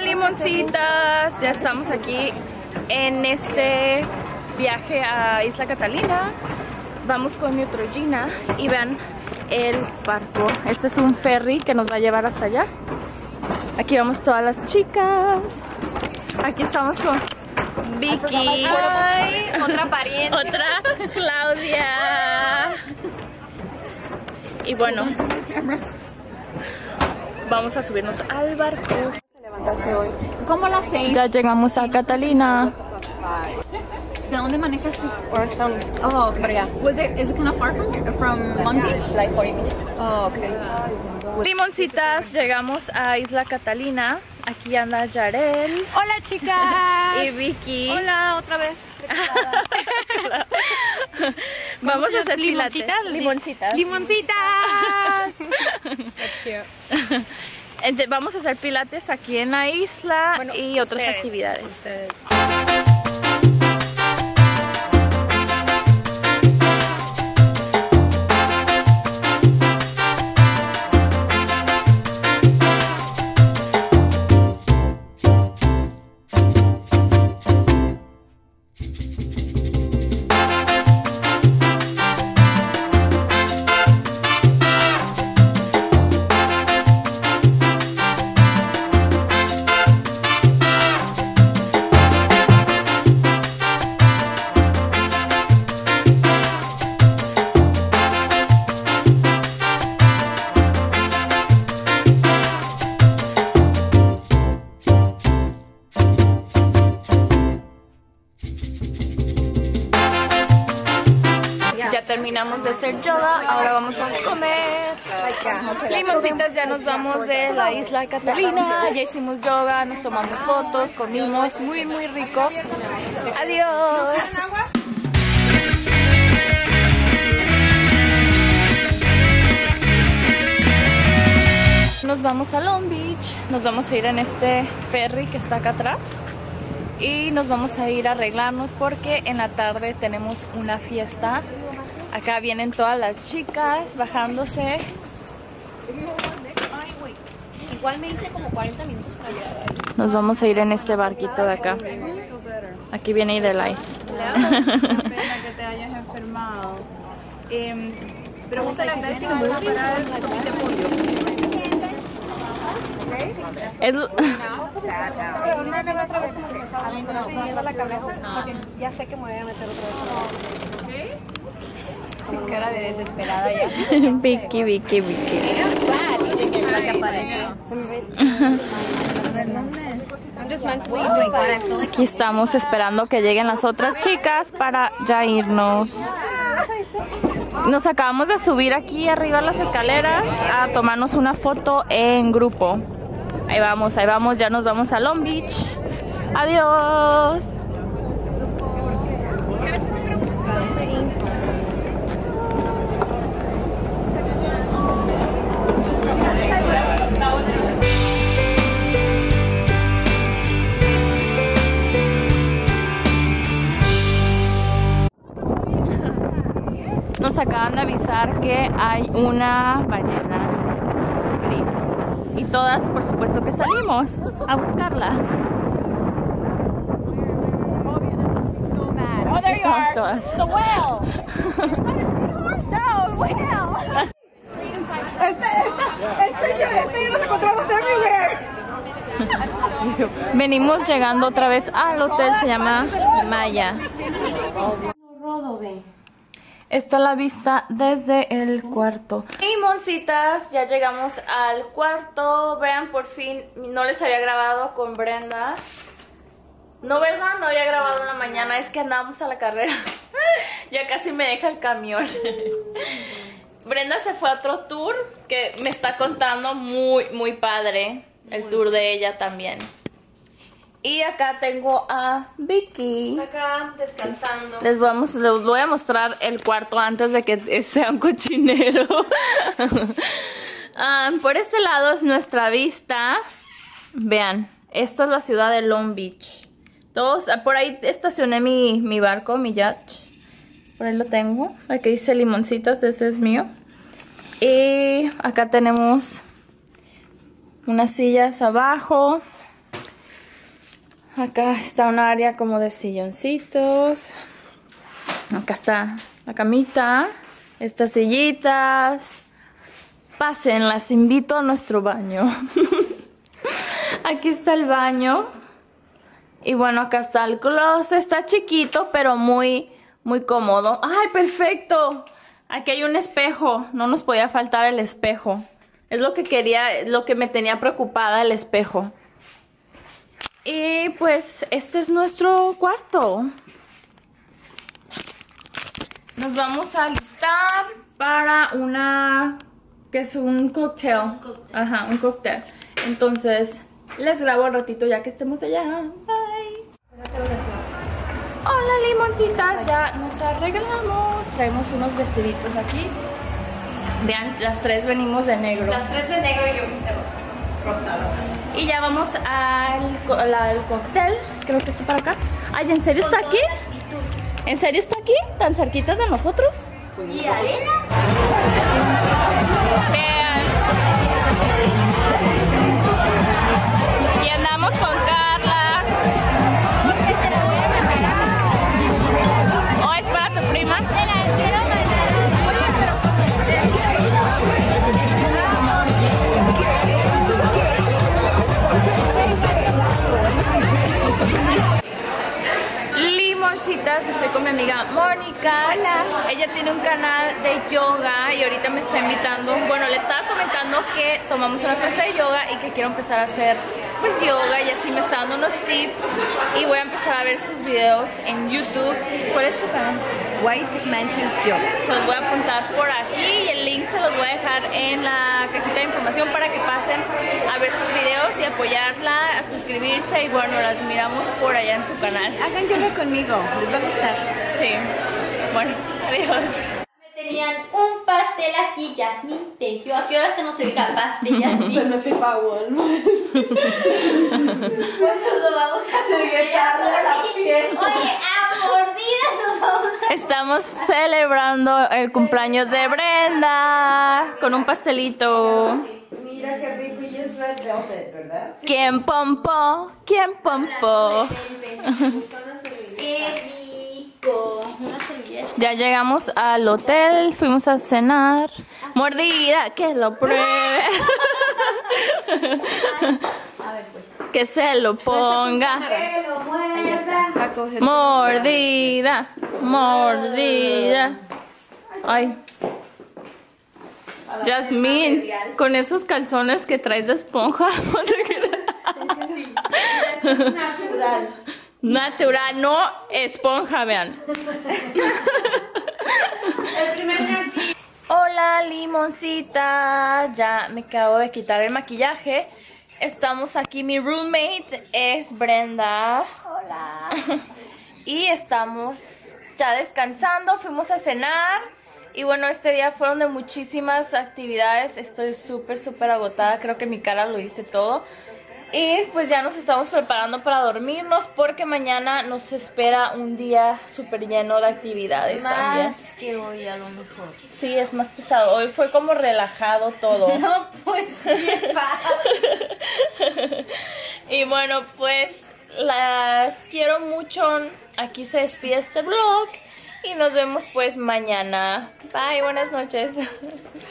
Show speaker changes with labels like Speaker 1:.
Speaker 1: Limoncitas, ya estamos aquí en este viaje a Isla Catalina. Vamos con Neutrogena y vean el barco. Este es un ferry que nos va a llevar hasta allá. Aquí vamos todas las chicas. Aquí estamos con Vicky.
Speaker 2: Ay, otra pariente.
Speaker 1: Otra Claudia. Y bueno, vamos a subirnos al barco.
Speaker 2: ¿Cómo las 6?
Speaker 1: Ya llegamos a Catalina.
Speaker 2: ¿De dónde manejas? Orange County. Oh, okay. Is it kind of far from Long Beach?
Speaker 3: Like 40 minutes.
Speaker 2: Oh, okay.
Speaker 1: Limoncitas, llegamos a Isla Catalina. Aquí anda Yarel.
Speaker 2: Hola, chicas.
Speaker 1: Y Vicky.
Speaker 2: Hola, otra vez.
Speaker 1: Vamos a hacer
Speaker 2: limoncitas.
Speaker 1: Limoncitas.
Speaker 2: Limoncitas.
Speaker 1: Vamos a hacer pilates aquí en la isla y otras actividades. Terminamos de hacer yoga, ahora vamos a comer. Limoncitas, ya nos vamos de la Isla Catalina, ya hicimos yoga, nos tomamos fotos, comimos, muy rico. Adiós. Nos vamos a Long Beach, nos vamos a ir en este ferry que está acá atrás. Y nos vamos a ir a arreglarnos porque en la tarde tenemos una fiesta. Acá vienen todas las chicas bajándose.
Speaker 2: Ay, güey. Igual me hice como 40 minutos para llegar ahí.
Speaker 1: Nos vamos a ir en este barquito de acá. Aquí viene Idelice.
Speaker 3: Que te hayas enfermado. Pregúntale a ver si me voy a parar el sopita de pollo.
Speaker 1: Es...
Speaker 3: Pero no me otra vez como que me estaba viendo la cabeza porque ya sé que me voy a meter otra vez. Con cara de desesperada ya.
Speaker 1: Vicky. Aquí estamos esperando que lleguen las otras chicas para ya irnos. Nos acabamos de subir aquí arriba a las escaleras a tomarnos una foto en grupo. Ahí vamos, ya nos vamos a Long Beach. Adiós. Nos acaban de avisar que hay una ballena gris. Y todas, por supuesto que salimos a buscarla.
Speaker 3: Oh, there you are.
Speaker 1: Todas.
Speaker 3: The whale. No, whale. Este yo los encontramos everywhere.
Speaker 1: Venimos llegando otra vez al hotel, se llama Maya. Esta es la vista desde el cuarto. Limoncitas, ya llegamos al cuarto. Vean, por fin no les había grabado con Brenda. No, ¿verdad? No había grabado en la mañana. Es que andábamos a la carrera. Ya casi me deja el camión. Brenda se fue a otro tour que me está contando muy padre. El tour de ella también. Y acá tengo a Vicky.
Speaker 2: Acá descansando.
Speaker 1: Les voy a mostrar el cuarto antes de que sea un cochinero. Por este lado es nuestra vista. Vean, esta es la ciudad de Long Beach. Por ahí estacioné mi barco, mi yacht. Por ahí lo tengo. Aquí dice Limoncitas, ese es mío. Y acá tenemos unas sillas abajo. Acá está un área como de silloncitos. Acá está la camita. Estas sillitas. Pasen, las invito a nuestro baño. Aquí está el baño. Y bueno, acá está el closet. Está chiquito, pero muy cómodo. ¡Ay, perfecto! Aquí hay un espejo. No nos podía faltar el espejo. Es lo que quería, lo que me tenía preocupada, el espejo. Y pues este es nuestro cuarto. Nos vamos a alistar para una... que es un cóctel. Ajá, un cóctel. Entonces, les grabo un ratito ya que estemos allá. Bye. Hola, limoncitas. Ya nos arreglamos. Traemos unos vestiditos aquí. Vean, las tres venimos de negro.
Speaker 3: Las tres de negro y yo de rosado.
Speaker 1: Y ya vamos al cóctel. Creo que está para acá. Ay, ¿en serio está aquí? ¿En serio está aquí? ¿Tan cerquitas de nosotros?
Speaker 3: ¿Y arena?
Speaker 1: Vean. Y andamos con Carla. Oh, es para tu prima. Limoncitas, estoy con mi amiga Mónica.
Speaker 3: Hola.
Speaker 1: Ella tiene un canal de yoga y ahorita me está invitando. Bueno, le estaba comentando que tomamos una clase de yoga y que quiero empezar a hacer pues yoga, y así me está dando unos tips y voy a empezar a ver sus videos en YouTube. ¿Cuál es tu canal?
Speaker 3: White Mantis Yoga.
Speaker 1: Se los voy a apuntar por aquí y el link se los voy a dejar en la cajita de información para que pasen a ver sus videos y apoyarla, a suscribirse, y bueno, las miramos por allá en su canal.
Speaker 3: Hagan yoga conmigo, les va a gustar.
Speaker 1: Sí, bueno, adiós.
Speaker 4: Tenían un pastel aquí, Jasmine. Thank you. ¿A qué hora se nos escapaste, Jasmine?
Speaker 3: me fui para Walmart.
Speaker 4: Pues lo vamos a
Speaker 3: Llegué tarde a la fiesta.
Speaker 4: Oye, a mordidas nos vamos a...
Speaker 1: Estamos celebrando el cumpleaños de Brenda con un pastelito.
Speaker 3: Mira qué rico, y es red velvet, ¿verdad?
Speaker 1: ¿Quién pompó? ¿Quién pompó?
Speaker 4: Qué rico. Una servilleta.
Speaker 1: Ya llegamos al hotel, fuimos a cenar. Mordida, que lo pruebe.
Speaker 4: A ver, pues.
Speaker 1: Que se lo ponga.
Speaker 3: Que lo muerda. Va a coger.
Speaker 1: Mordida, mordida. Ay. Jasmine, con esos calzones que traes de esponja. No te creas.
Speaker 3: Es natural.
Speaker 1: Natural, no esponja, vean.
Speaker 3: El primer día aquí.
Speaker 1: Hola, limoncita. Ya me acabo de quitar el maquillaje. Estamos aquí, mi roommate es Brenda.
Speaker 4: Hola.
Speaker 1: Y estamos ya descansando, fuimos a cenar. Y bueno, este día fueron de muchísimas actividades. Estoy súper agotada, creo que mi cara lo dice todo. Y pues ya nos estamos preparando para dormirnos, porque mañana nos espera un día súper lleno de actividades también.
Speaker 4: Más que hoy a lo mejor.
Speaker 1: Sí, es más pesado. Hoy fue como relajado todo.
Speaker 4: No, pues qué padre.
Speaker 1: Y bueno, pues las quiero mucho. Aquí se despide este vlog y nos vemos pues mañana. Bye, buenas noches.